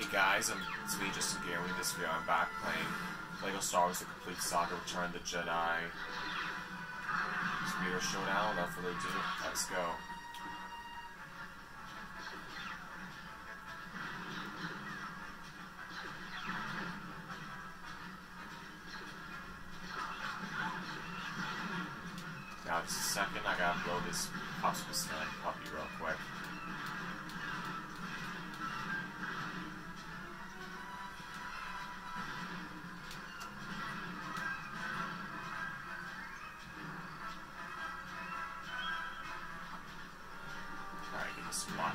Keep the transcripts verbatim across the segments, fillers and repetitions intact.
guys, um, it's me, just Gary. In this video, I'm back playing Lego Star Wars: The Complete Saga, Return of the Jedi. It's me with Showdown. Without further ado, let's go. Now, just a second, I gotta blow this popsicle stand puppy real quick. Alright, give this a block.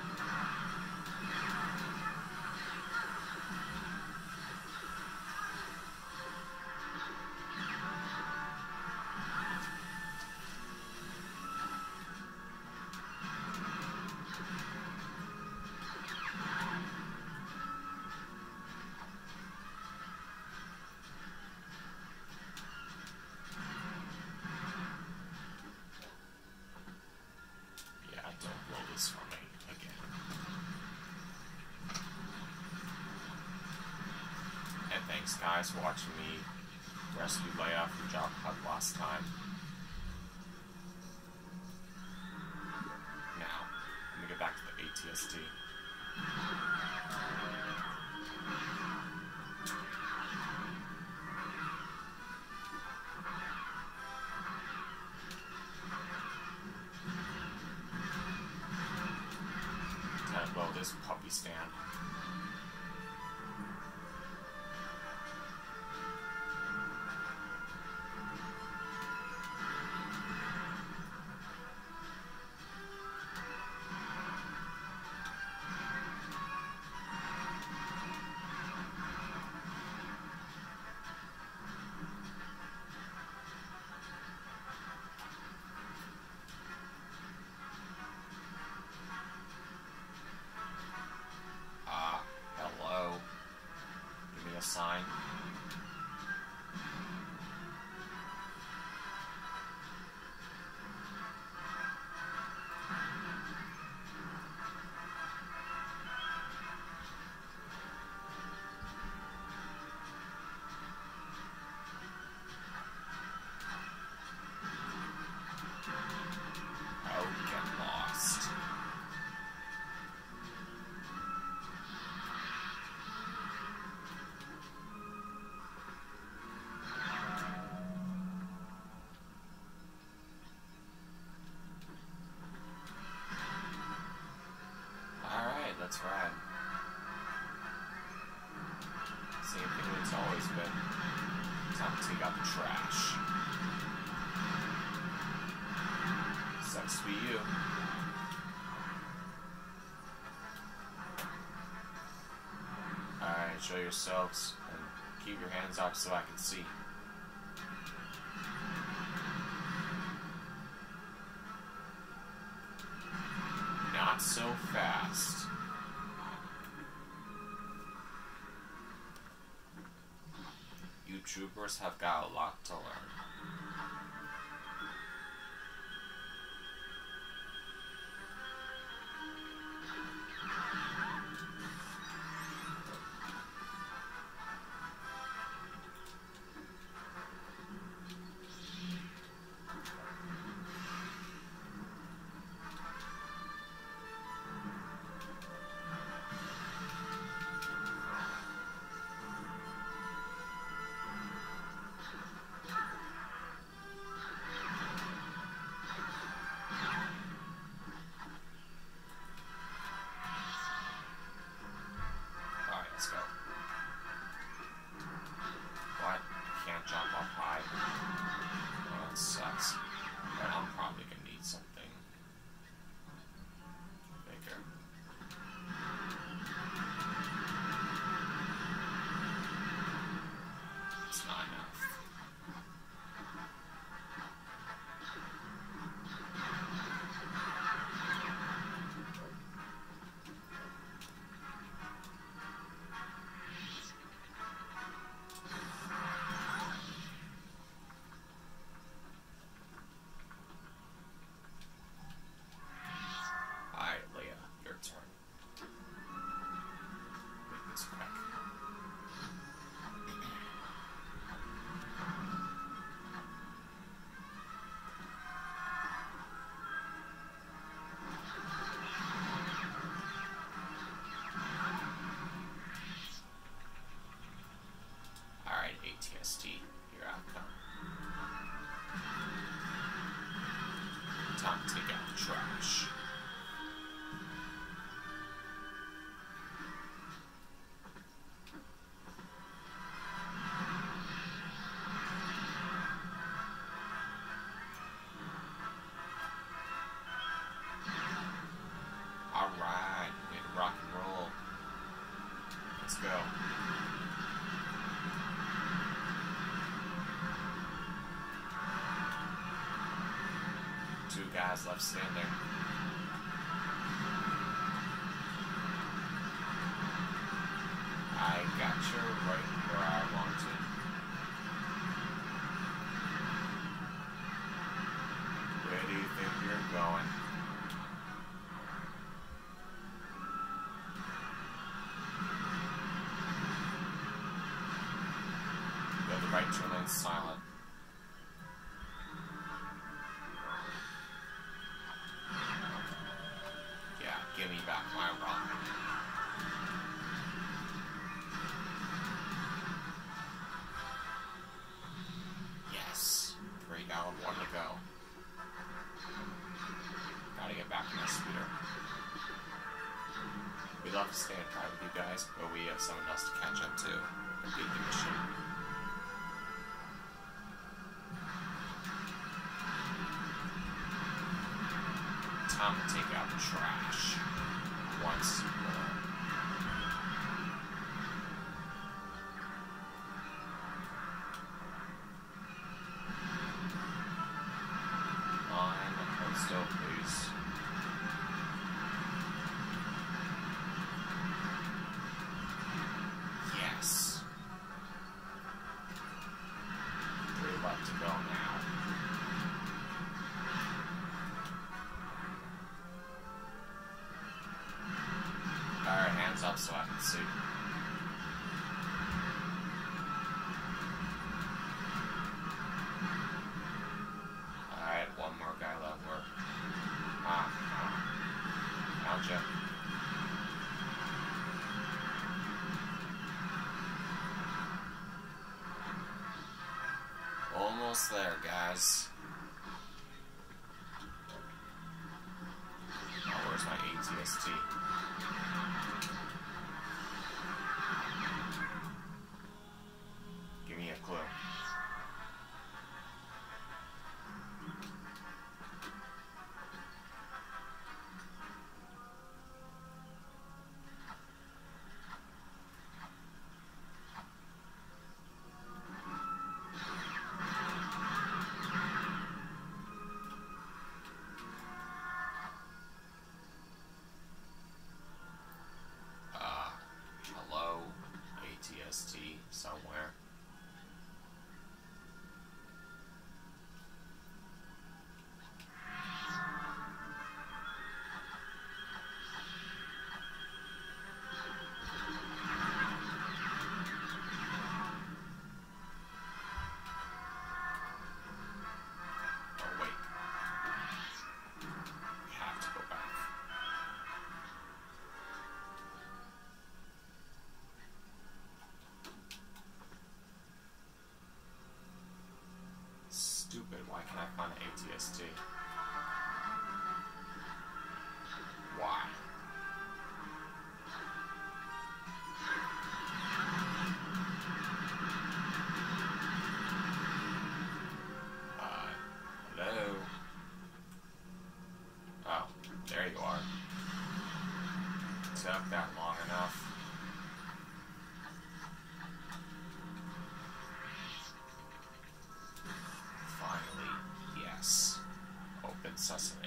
For me again. And thanks guys for watching me rescue Leia from Jabba the Hutt last time. Now, let me get back to the A T S T. Blow this puppy stand. Sign. Oh, get lost. That's right. Same thing it's always been. Time to take out the trash. Sucks to be you. Alright, show yourselves and keep your hands up so I can see. Not so fast. You troopers have got a lot to learn. Let's go. Two guys left standing. I got you right where I wanted. Where do you think you're going? You have the right to remain silent. Yeah, give me back my rock. Yes. Three down, one to go. Gotta get back to my scooter. We'd love to stay and try with you guys, but we have someone else to catch up to. Complete the mission. Time to take out the trash once more. Line, hold still, please. Yes. Three left to go now. Alright, hands up so I can see. Alright, one more guy left. Where? Ah, ah. Found you. Almost there, guys. Oh, where's my A T S T? Give me a clue. Uh, hello, A T S T somewhere. Oh, wait. We have to go back. Stupid, why can't I find an A T S T? Why? Uh, hello? Oh, there you are. Took that long enough. Finally, yes. Open sesame.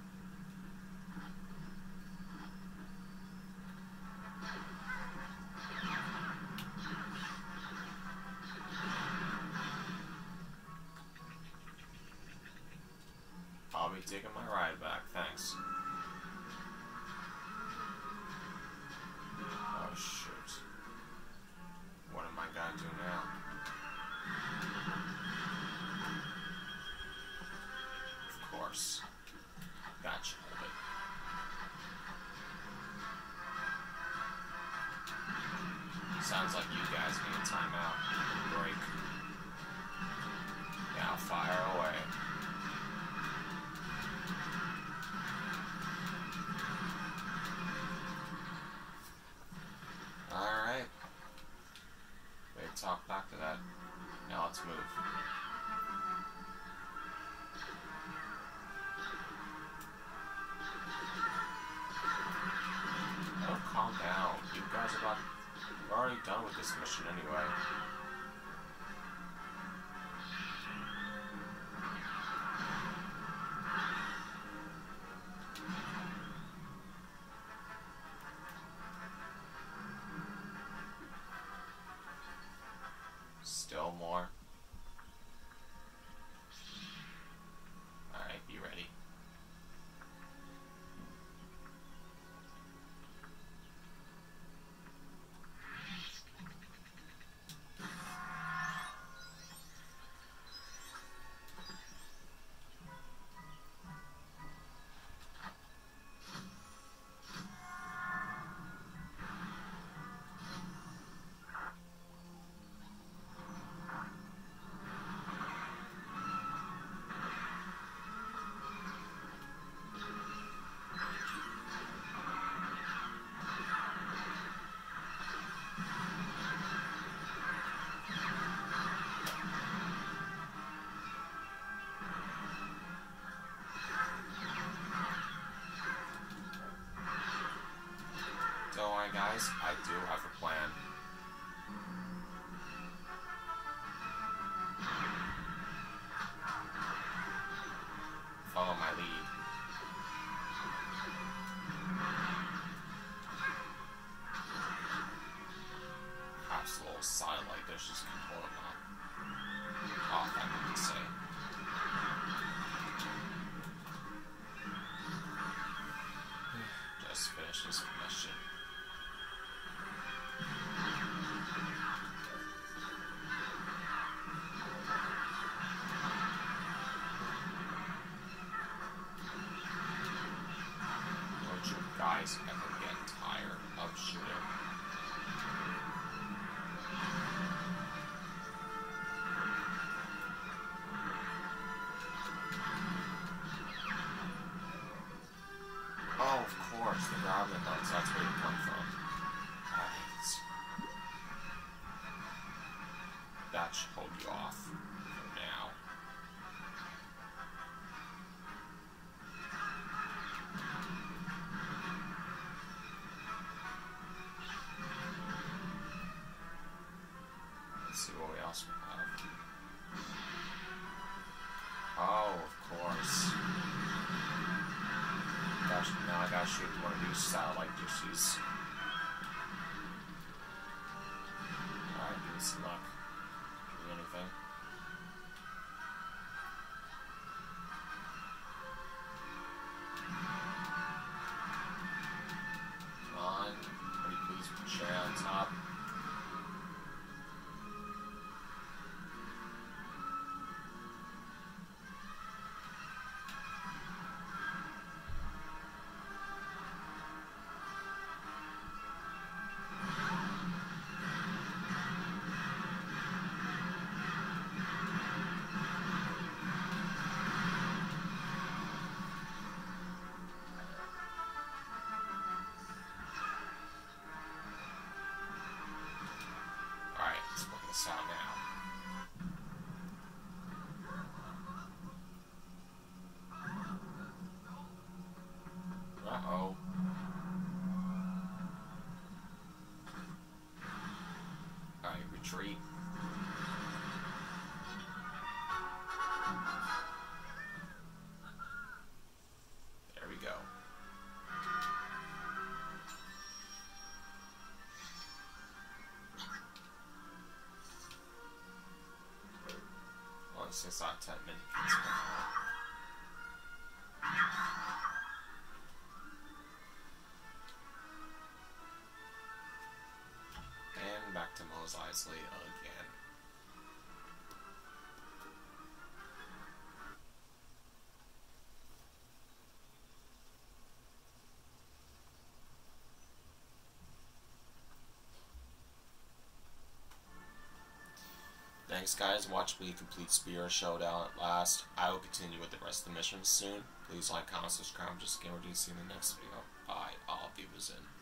I'll be taking my ride back, thanks. Oh, shoot. What am I gonna do now? Of course. Gotcha, hold it. Sounds like you guys need a timeout. Break. Now fire away. Alright. Wait, talk back to that. Now let's move. Oh, calm down. You guys are about We're already done with this mission anyway. Still more. Alright, be ready. Don't worry, guys, I do have a plan. Follow my lead. Perhaps a little satellite dish just can pull them up. Off, I mean to say. Just finish this mission. Guys ever get tired of shooting? Oh, of course, the goblin nuts, that's where you come from. Right. That should hold you off for now. See what we else we have. Oh, of course. Gosh, now I gotta shoot one of these satellite dishes. Alright, give me some luck. Give me anything. Come on. Pretty please put your on top. Out now. Uh-oh. Alright, retreat. There we go. Since I ten minutes. And back to Mos Eisley again. Thanks guys, watch me complete Spear Showdown at last. I will continue with the rest of the missions soon. Please like, comment, subscribe, just get what you see in the next video. Bye, I'll be in.